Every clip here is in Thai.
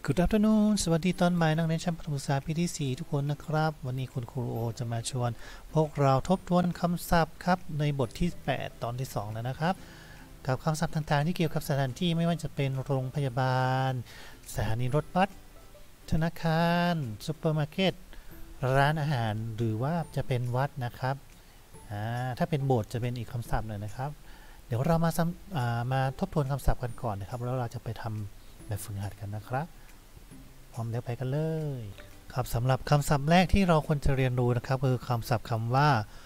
Good afternoon สวัสดีตอนบ่ายนักเรียนชั้นประถมศึกษาปีที่ 4 ทุกคนนะครับวันนี้คุณครูโอจะมาชวนพวกเราทบทวนคำศัพท์ครับในบทที่ 8 ตอนที่ 2 แล้วนะครับกับคำศัพท์ต่างๆที่เกี่ยวกับสถานที่ไม่ว่าจะเป็นโรงพยาบาลสถานีรถบัสธนาคารซุปเปอร์มาร์เก็ตร้านอาหารหรือว่าจะเป็นวัดนะครับถ้าเป็นโบสถ์จะเป็นอีกคำศัพท์หนึ่งนะครับเดี๋ยวเรามาทบทวนคำศัพท์กันก่อนนะครับแล้วเราจะไปทำแบบฝึกหัดกันนะครับพร้อมแล้วไปกันเลยครับสำหรับคำศัพท์แรกที่เราควรจะเรียนรู้นะครับคือคำศัพท์คำว่า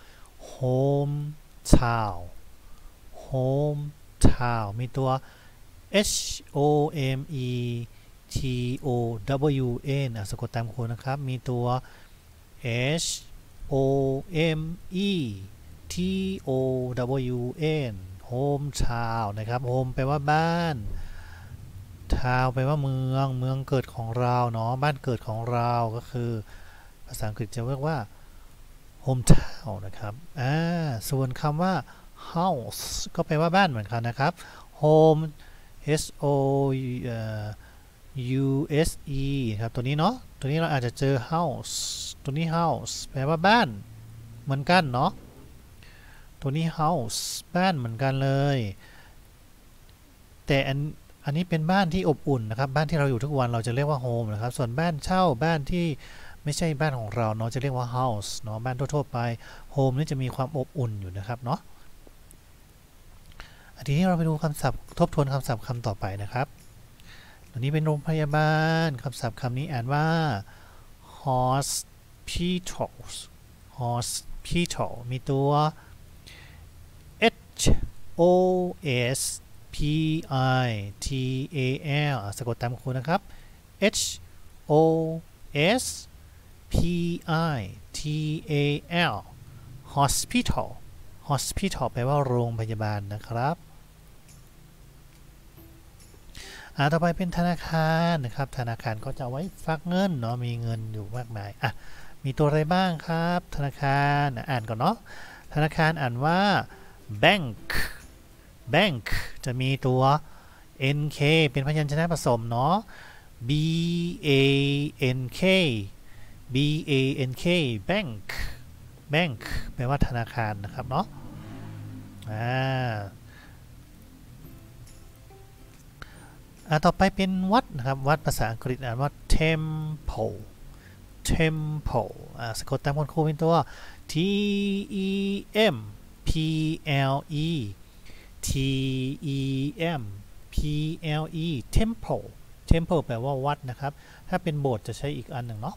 hometown hometown มีตัว h o m e t o w n สะกดตามคุณนะครับมีตัว h o m e t o w n hometown นะครับ home แปลว่าบ้านทาวแปลว่าเมืองเกิดของเราเนาะบ้านเกิดของเราก็คือภาษาอังกฤษจะเรียกว่า hometown นะครับส่วนคำว่า house ก็แปลว่าบ้านเหมือนกันนะครับ home h o u s e ครับตัวนี้เนาะตัวนี้เราอาจจะเจอ house ตัวนี้ house แปลว่าบ้านเหมือนกันเนาะตัวนี้ house บ้านเหมือนกันเลยแต่อันนี้เป็นบ้านที่อบอุ่นนะครับบ้านที่เราอยู่ทุกวันเราจะเรียกว่า home นะครับส่วนบ้านเช่าบ้านที่ไม่ใช่บ้านของเราเนาะจะเรียกว่า house เนาะบ้านทั่วๆไป home นี่จะมีความอบอุ่นอยู่นะครับเนาะทีนี้เราไปดูคำศัพท์ทบทวนคำศัพท์คำต่อไปนะครับตัวนี้เป็นโรงพยาบาลคำศัพท์คำนี้อ่านว่า hospital มีตัว h o s p i t a l สะกดตามครูนะครับ h o s p i t a l hospital แปลว่าโรงพยาบาลนะครับต่อไปเป็นธนาคารนะครับธนาคารก็จะไว้ฝากเงินเนาะมีเงินอยู่มากมายมีตัวอะไรบ้างครับธนาคารอ่านก่อนเนาะธนาคารอ่านว่า bank จะมีตัว nk เป็นพยัญชนะผสมเนาะ bank bank แปลว่าธนาคารนะครับเนาะต่อไปเป็นวัดนะครับวัดภาษาอังกฤษอ่านว่า temple สะกดตามคนครูเป็นตัว t e m p l e t e m p l e temple แปลว่าวัดนะครับถ้าเป็นโบสถ์จะใช้อีกอันหนึ่งเนาะ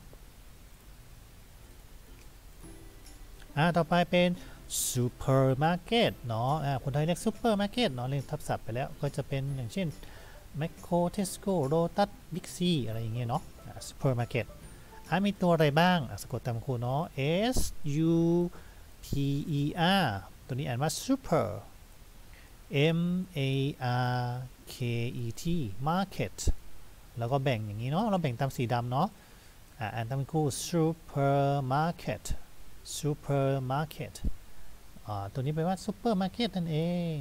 ต่อไปเป็นซูเปอร์มาร์เก็ตเนาะคนไทยเรียกซูเปอร์มาร์เก็ตเนาะเรียกทับศัพท์ไปแล้วก็จะเป็นอย่างเช่นแมคโครเทสโก้โรตัสบิ๊กซีอะไรอย่างเงี้ยเนาะซูเปอร์มาร์เก็ตมีตัวอะไรบ้างสะกดตามครูเนาะ S U P E R ตัวนี้อ่านว่า super M A R K E T market แล้วก็แบ่งอย่างนี้เนาะเราแบ่งตามสีดำเนาะอ่านตามครู supermarket ตัวนี้แปลว่า supermarket นั่นเอง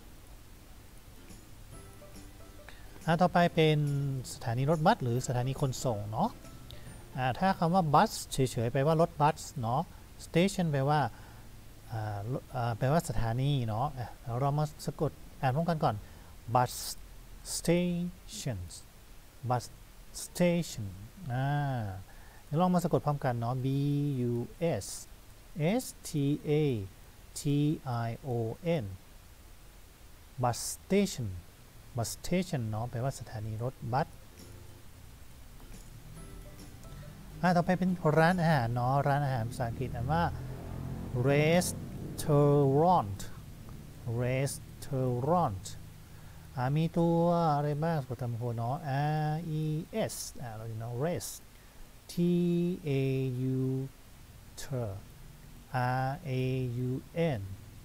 ต่อไปเป็นสถานีรถบัสหรือสถานีขนส่งเนาะถ้าคำว่าบัสเฉยๆแปลว่ารถบัสเนาะ station แปลว่าสถานีเนาะเรามาสะกดอ่านพร้อมกันก่อน bus station ลองมาสะกดพร้อมกันเนาะ b u s s t a t i o n bus station เนาะแปลว่าสถานีรถบัสต่อไปเป็นร้านอาหารเนาะร้านอาหารภาษาอังกฤษอ่านว่า restaurant มีตัวอะไรบ้างสะกดตามครูเนาะ r e s เราเนาะ rest t a u r a u n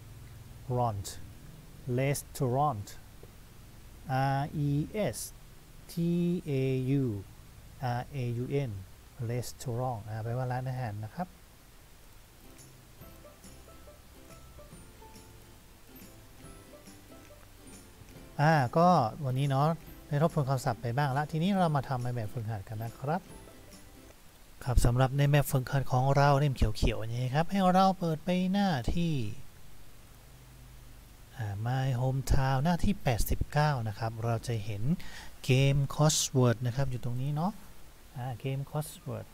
restaurant r e s t a u r a u n restaurant แปลว่าร้านอาหารนะครับก็วันนี้เนาะได้ทบทวนคำศัพท์ไปบ้างละทีนี้เรามาทำในแบบฝึกหัดกันนะครับครับสำหรับในแบบฝึกหัดของเราเล่มเขียวๆอย่างนี้ครับให้เราเปิดไปหน้าที่ My Hometown หน้าที่89นะครับเราจะเห็นเกม Crossword นะครับอยู่ตรงนี้เนาะเกม Crossword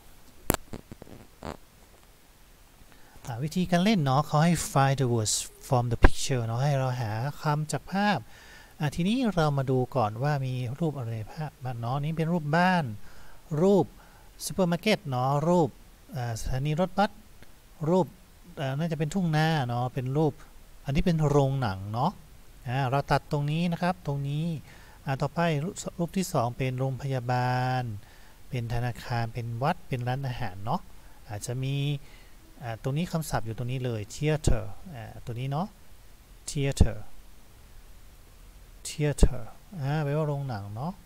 วิธีการเล่นเนาะเขาให้ find the words from the picture เนาะให้เราหาคำจากภาพทีนี้เรามาดูก่อนว่ามีรูปอะไรภาพเนาะนี้เป็นรูปบ้านรูปซูเปอร์มาร์เก็ตเนาะรูปสถานีรถบัสรูปน่าจะเป็นทุ่งนาเนาะเป็นรูปอันนี้เป็นโรงหนังเนาะเราตัดตรงนี้นะครับตรงนี้ต่อไปรูปที่2เป็นโรงพยาบาลเป็นธนาคารเป็นวัดเป็นร้านอาหารเนาะอาจจะมีตรงนี้คำศัพท์อยู่ตรงนี้เลย theater ตัวนี้เนาะ theater แปลว่าโรงหนังเนาะ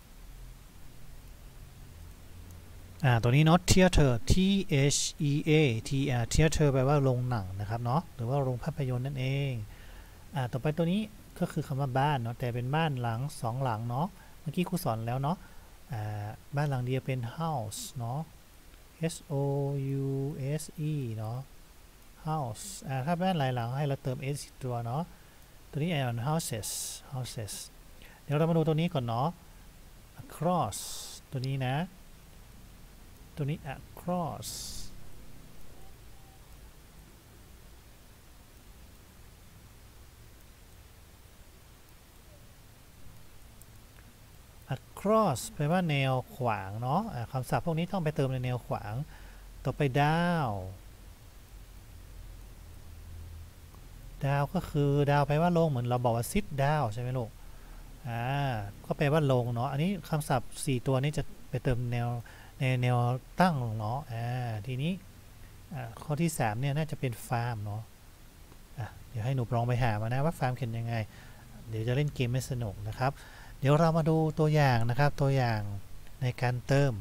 ตัวนี้เนาะ theater T H E A T R theater แปลว่าโรงหนังนะครับเนาะหรือว่าโรงภาพยนตร์นั่นเองต่อไปตัวนี้ก็คือคำว่าบ้านเนาะแต่เป็นบ้านหลัง2หลังเนาะเมื่อกี้ครูสอนแล้วเนาะบ้านหลังเดียวเป็น house เนาะ S O U S E เนาะ house ถ้าบ้านหลายหลังให้เราเติม s ตัวเนาะตัวนี้อ่าน houses เดี๋ยวเรามาดูตัวนี้ก่อนเนาะ across ตัวนี้นะตัวนี้ across across แปลว่าแนวขวางเนาะคำศัพท์พวกนี้ต้องไปเติมในแนวขวางต่อไป down ก็คือ down แปลว่าลงเหมือนเราบอกว่า sit down ใช่ไหมลูกก็แปลว่าลงเนาะอันนี้คำศัพท์4ตัวนี้จะไปเติมแนวตั้งเนาะทีนี้ข้อที่3เนี่ยน่าจะเป็นฟาร์มเนาะเดี๋ยวให้หนูลองไปหามานะว่าฟาร์มเขียนยังไงเดี๋ยวจะเล่นเกมไม่สนุกนะครับเดี๋ยวเรามาดูตัวอย่างนะครับตัวอย่างในการเติม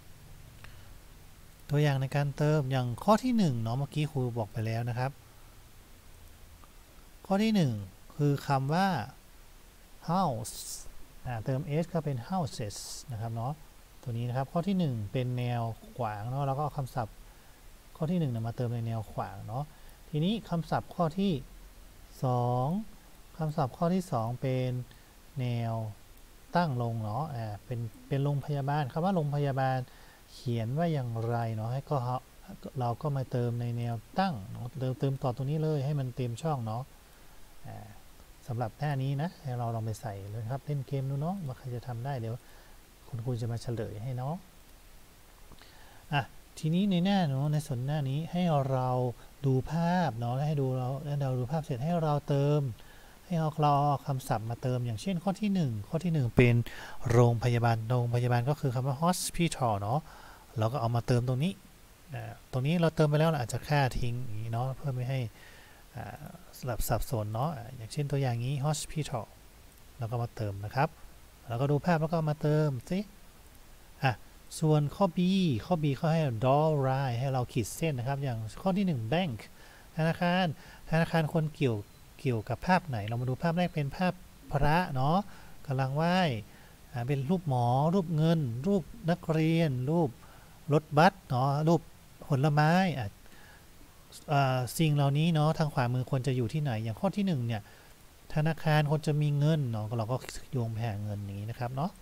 อย่างข้อที่1เนาะเมื่อกี้ครูบอกไปแล้วนะครับข้อที่1คือคำว่า house เติม s ก็เป็น houses นะครับเนาะตัวนี้นะครับข้อที่1เป็นแนวขวางเนาะแล้วก็คำศัพท์ข้อที่1มาเติมในแนวขวางเนาะทีนี้คำศัพท์ข้อที่2คำศัพท์ข้อที่2เป็นแนวตั้งลงเนาะเป็นโรงพยาบาลคำว่าโรงพยาบาลเขียนว่าอย่างไรเนาะให้ก็เราก็มาเติมในแนวตั้งเนาะเติมต่อตรงนี้เลยให้มันเต็มช่องเนาะสำหรับหน้านี้นะให้เราลองไปใส่เลยครับเล่นเกมดูเนาะว่าใครจะทำได้เดี๋ยวคุณครูจะมาเฉลยให้เนาะทีนี้ในหน้าเนาะในส่วนหน้านี้ให้เราดูภาพเนาะให้เราดูภาพเสร็จให้เราเติมให้เราเอาคำศัพท์มาเติมอย่างเช่นข้อที่1เป็นโรงพยาบาลก็คือคำว่า hospital เนาะเราก็เอามาเติมตรงนี้ตรงนี้เราเติมไปแล้วเราอาจจะค่าทิ้งอย่างนี้เนาะเพื่อไม่ให้สลับสับสนเนาะอย่างเช่นตัวอย่างนี้ hospital แล้วก็มาเติมนะครับแล้วก็ดูภาพแล้วก็มาเติมสิส่วนข้อ B เขาให้ draw line ให้เราขีดเส้นนะครับอย่างข้อที่1 bank ธนาคารคนเกี่ยวกับภาพไหนเรามาดูภาพแรกเป็นภาพพระเนาะกำลังไหว้เป็นรูปหมอรูปเงินรูปนักเรียนรูปรถบัสเนาะรูปผลไม้สิ่งเหล่านี้เนาะทางขวามือควรจะอยู่ที่ไหนอย่างข้อที่1เนี่ยธนาคารควรจะมีเงินเนาะเราก็โยงไปหาเงินอย่างนี้นะครับเนาะ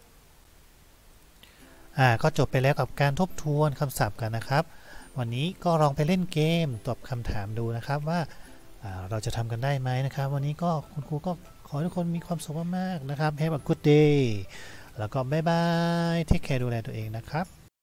ก็จบไปแล้วกับการทบทวนคำศัพท์กันนะครับวันนี้ก็ลองไปเล่นเกมตอบคำถามดูนะครับว่าเราจะทำกันได้ไหมนะครับวันนี้ก็คุณครูก็ขอให้ทุกคนมีความสุขมากๆนะครับ Have a good day แล้วก็บ๊ายบาย Take care ดูแลตัวเองนะครับ